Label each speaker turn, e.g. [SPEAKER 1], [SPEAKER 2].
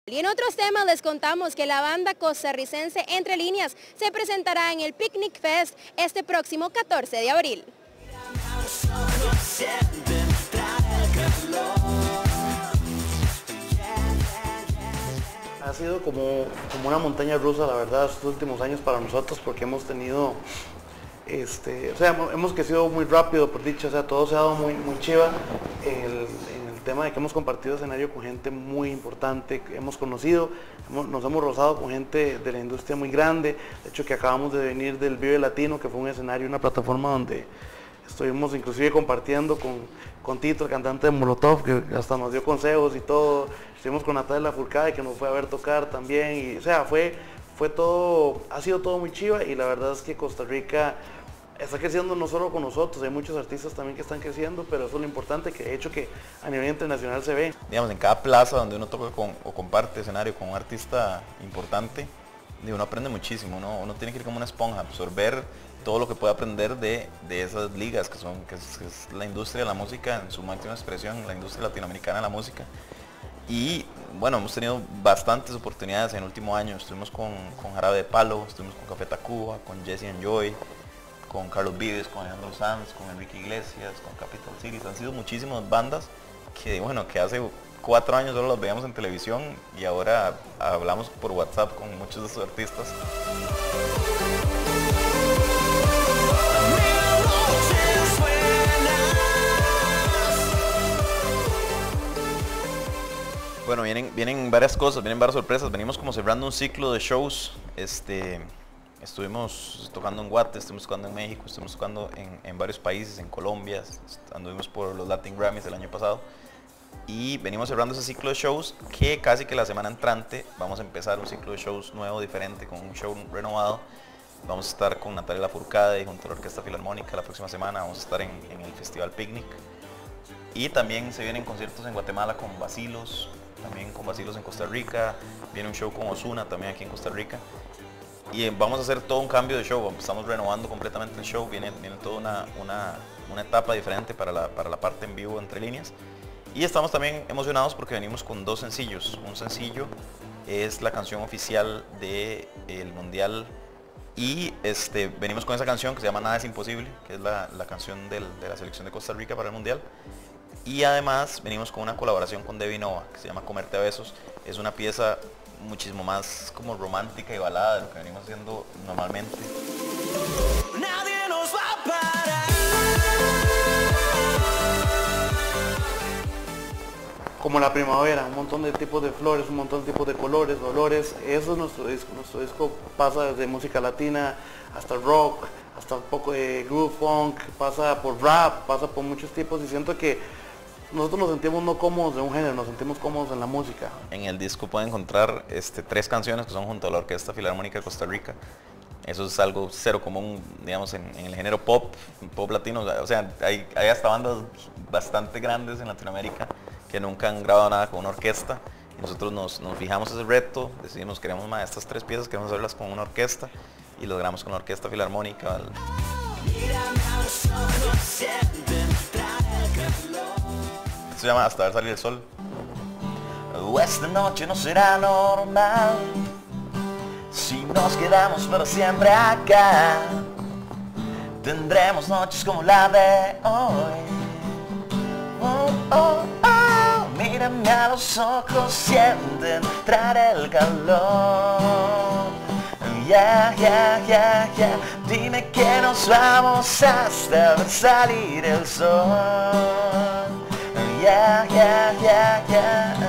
[SPEAKER 1] Y en otros temas les contamos que la banda costarricense Entre Líneas se presentará en el Picnic Fest este próximo 14 de abril.
[SPEAKER 2] Ha sido como una montaña rusa, la verdad, estos últimos años para nosotros, porque hemos tenido, hemos crecido muy rápido, por dicho, todo se ha dado muy chiva. En el tema de que hemos compartido escenario con gente muy importante, que hemos conocido, nos hemos rozado con gente de la industria muy grande. De hecho, que acabamos de venir del Vive Latino, que fue un escenario, una plataforma donde estuvimos inclusive compartiendo con Tito, el cantante de Molotov, que hasta nos dio consejos y todo. Estuvimos con Natalia Lafourcade, que nos fue a ver tocar también. Y, o sea, fue todo, ha sido todo muy chiva, y la verdad es que Costa Rica está creciendo no solo con nosotros, hay muchos artistas también que están creciendo, pero eso es lo importante, que de hecho que a nivel internacional se ve.
[SPEAKER 3] Digamos, en cada plaza donde uno toca o comparte escenario con un artista importante, uno aprende muchísimo, ¿no? Uno tiene que ir como una esponja, absorber todo lo que puede aprender de esas ligas que es la industria de la música en su máxima expresión, la industria latinoamericana de la música. Y bueno, hemos tenido bastantes oportunidades en el último año. Estuvimos con Jarabe de Palo, estuvimos con Café Tacuba, con Jesse and Joy, con Carlos Vives, con Alejandro Sanz, con Enrique Iglesias, con Capital Cities. Han sido muchísimas bandas que, bueno, que hace 4 años solo las veíamos en televisión, y ahora hablamos por WhatsApp con muchos de esos artistas. Bueno, vienen varias cosas, vienen varias sorpresas. Venimos como cerrando un ciclo de shows. Estuvimos tocando en Guate, estuvimos tocando en México, estuvimos tocando en varios países, en Colombia, anduvimos por los Latin Grammys el año pasado. Y venimos cerrando ese ciclo de shows, que casi que la semana entrante vamos a empezar un ciclo de shows nuevo, diferente, con un show renovado. Vamos a estar con Natalia Lafourcade junto a la Orquesta Filarmónica la próxima semana. Vamos a estar en el Festival Picnic. Y también se vienen conciertos en Guatemala con Bacilos, también con Bacilos en Costa Rica. Viene un show con Ozuna también aquí en Costa Rica. Y vamos a hacer todo un cambio de show, estamos renovando completamente el show. Viene toda una etapa diferente para la parte en vivo Entre Líneas. Y estamos también emocionados porque venimos con 2 sencillos. Un sencillo es la canción oficial del Mundial, y venimos con esa canción que se llama Nada es Imposible, que es la canción de la selección de Costa Rica para el Mundial. Y además venimos con una colaboración con Debbie Nova, que se llama Comerte a Besos. Es una pieza muchísimo más como romántica y balada de lo que venimos haciendo normalmente.
[SPEAKER 4] Nadie nos va a parar.
[SPEAKER 2] Como la primavera, un montón de tipos de flores, un montón de tipos de colores, olores. Eso es nuestro disco. Nuestro disco pasa desde música latina hasta rock, hasta un poco de groove funk, pasa por rap, pasa por muchos tipos, y siento que nosotros nos sentimos no cómodos de un género, nos sentimos cómodos en la música.
[SPEAKER 3] En el disco pueden encontrar 3 canciones que son junto a la Orquesta Filarmónica de Costa Rica. Eso es algo cero común, digamos, en el género pop latino. O sea, hay hasta bandas bastante grandes en Latinoamérica que nunca han grabado nada con una orquesta. Y nosotros nos fijamos ese reto, decidimos, queremos estas 3 piezas, queremos hacerlas con una orquesta, y logramos con la Orquesta Filarmónica. Se llama Hasta ver salir el sol.
[SPEAKER 4] Esta noche no será normal si nos quedamos para siempre acá. Tendremos noches como la de hoy. Oh, oh, oh. Mírame a los ojos, siente entrar el calor. Yeah, yeah, yeah, yeah. Dime que nos vamos hasta ver salir el sol. Yeah, yeah, yeah, yeah.